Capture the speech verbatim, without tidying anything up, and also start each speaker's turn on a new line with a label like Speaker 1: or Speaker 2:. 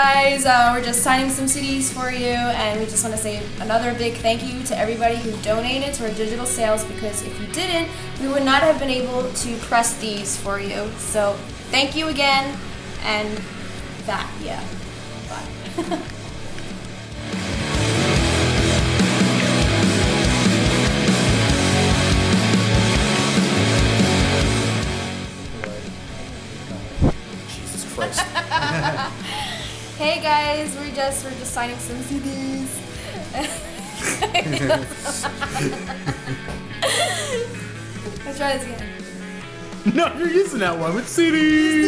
Speaker 1: guys, uh, we're just signing some C Ds for you, and we just want to say another big thank you to everybody who donated to our digital sales, because if you didn't, we would not have been able to press these for you. So thank you again, and that, yeah, bye. Hey guys, we're just we're just signing some C Ds. Let's try this again.
Speaker 2: No, you're using that one with C Ds.